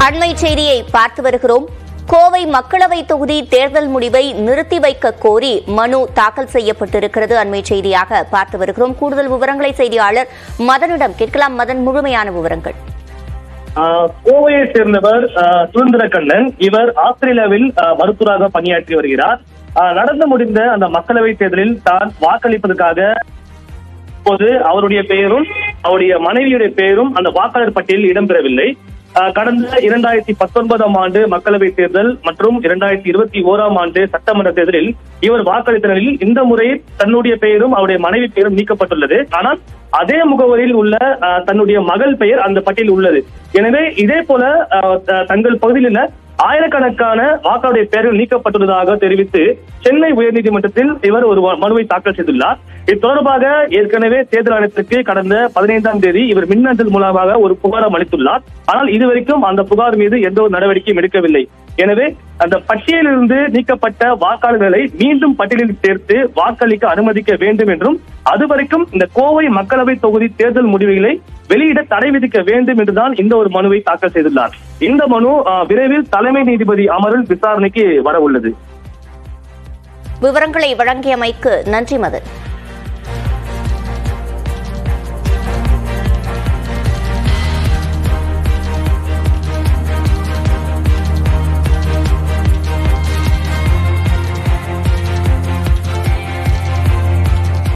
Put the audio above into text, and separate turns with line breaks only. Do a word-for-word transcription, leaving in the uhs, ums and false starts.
அண்மை செய்தியை பார்த்து வருகிறோம். கோவை மக்களவை தொகுதி தேர்தல் முடிவை நிறுத்தி வைக்க கோரி மனு தாக்கல் செய்யப்பட்டிருக்கிறது. அண்மை செய்தியாக பார்த்து வருகிறோம். கூடுதல் விவரங்களை செய்தியாளர் மதனிடம் கேட்கலாம். மதன், முழுமையான விவரங்கள்.
கோவையை சேர்ந்தவர் சுதந்திரக்கண்ணன். இவர் ஆஸ்திரேலியாவில் மருத்துவராக பணியாற்றி வருகிறார். நடந்து முடிந்த அந்த மக்களவை தேர்தலில் தான் வாக்களிப்பதற்காக இப்போது அவருடைய பெயரும் அவருடைய மனைவியுடைய பெயரும் அந்த வாக்காளர் பட்டியலில் இடம்பெறவில்லை. கடந்த இரண்டாயிரத்தி பத்தொன்பதாம் ஆண்டு மக்களவை தேர்தல் மற்றும் இரண்டாயிரத்தி இருபத்தி ஓராம் ஆண்டு சட்டமன்ற தேர்தலில் இவர் வாக்களித்த நிலையில் இந்த முறை தன்னுடைய பெயரும் அவருடைய மனைவி பெயரும் நீக்கப்பட்டுள்ளது. ஆனால் அதே முகவரியில் உள்ள தன்னுடைய மகள் பெயர் அந்த பட்டியலில் உள்ளது. எனவே இதே போல தங்கள் பகுதியில் ஆயிரக்கணக்கான வாக்காளருடைய பெயர்கள் நீக்கப்பட்டுள்ளதாக தெரிவித்து சென்னை உயர்நீதிமன்றத்தில் இவர் ஒரு மனுவை தாக்கல் செய்துள்ளார். இது தொடர்பாக ஏற்கனவே தேர்தல் ஆணையத்திற்கு கடந்த பதினைந்தாம் தேதி இவர் மின்னஞ்சல் மூலமாக ஒரு புகாரம் அளித்துள்ளார். ஆனால் இதுவரைக்கும் அந்த புகார் மீது எந்த ஒரு நடவடிக்கையும் எடுக்கவில்லை. எனவே அந்த பட்டியலிலிருந்து நீக்கப்பட்ட வாக்காளர்களை மீண்டும் பட்டியலில் சேர்த்து வாக்களிக்க அனுமதிக்க வேண்டும் என்றும், அதுவரைக்கும் இந்த கோவை மக்களவை தொகுதி தேர்தல் முடிவுகளை வெளியிட தடை விதிக்க வேண்டும் என்றுதான் இந்த ஒரு மனுவை தாக்கல் செய்துள்ளார். இந்த மனு விரைவில் தலைமை நீதிபதி அமர்வில் விசாரணைக்கு வர உள்ளது.
விவரங்களை வழங்கியமைக்கு நன்றி மதன்.